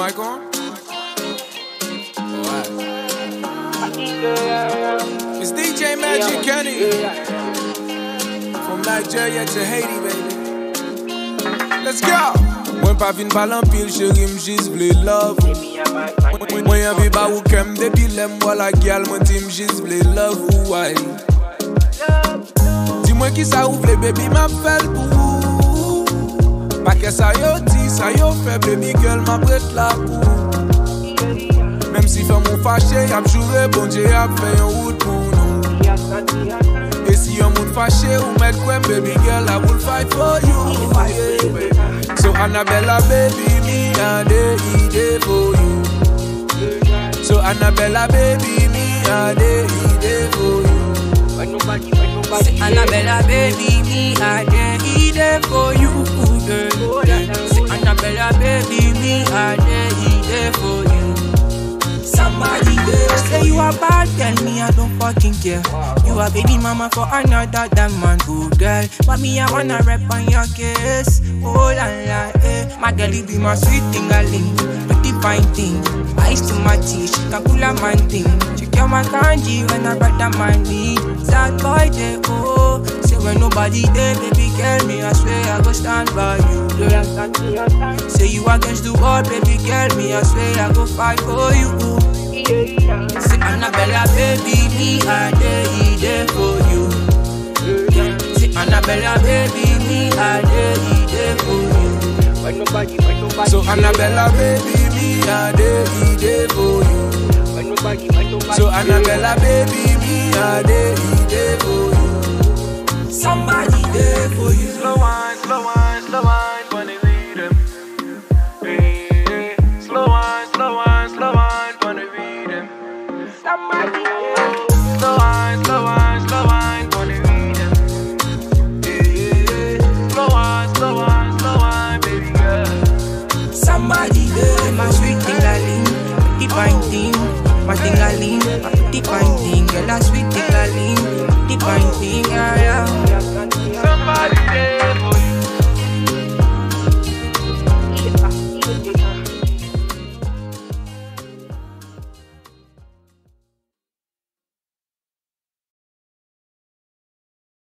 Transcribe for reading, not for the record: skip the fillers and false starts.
mic on? Alright. It's DJ Magic Kenny. From Nigeria to Haiti, baby. Let's go! Mwen pa vin balan pil, chéri m'jis vle love. Mwen yon vi ba ou kem, depi lem wala gyal, mwen ti m'jis vle love ou ay. Dis-moi qui ça ouvre, baby m'a fait pour. Pas que ça yo dit, ça yo fait, baby girl m'a prête la pour. Même si fait mon fâché, y'a juré, bon Dieu y'a fait un route pour nous. Et si y'a moun fâché, ou met quoi, baby girl, I will fight for you. Yeah. So ANABELLA, baby, me and the idea for you. So ANABELLA, baby, me and the idea for you. Say ANABELLA, baby, me I there for you, girl. Say ANABELLA, baby, me I there for you. Somebody there say you a bad girl, me I don't fucking care. You a baby mama for another damn man, good girl. But me I wanna rap on your case. Oh la la, eh. My girl, you be my sweet thing-a-ling, pretty fine thing. Ice to my teeth, she can cool a man thing. She cure my kanji when I brought that money. Sad boy there, oh. Say when nobody there, baby girl, me I swear I go stand by you, girl. Say you against the world, baby girl, me I swear I go fight for you. Say ANABELLA, baby, me I there for you. Say ANABELLA, baby, me I there for you. So ANABELLA, baby, me I there for you. So ANABELLA, baby, me I there for you. Somebody there for you. Slow wine, funny rhythm. Slow wine, funny rhythm. Somebody Slow wine, funny rhythm. Slow wine, baby girl. Somebody there, my sweet thing-a-ling, pretty fine thing. My thing-a-ling, my pretty fine thing. Girl, a sweet thing-a-ling, pretty fine thing, yeah. Somebody there for you.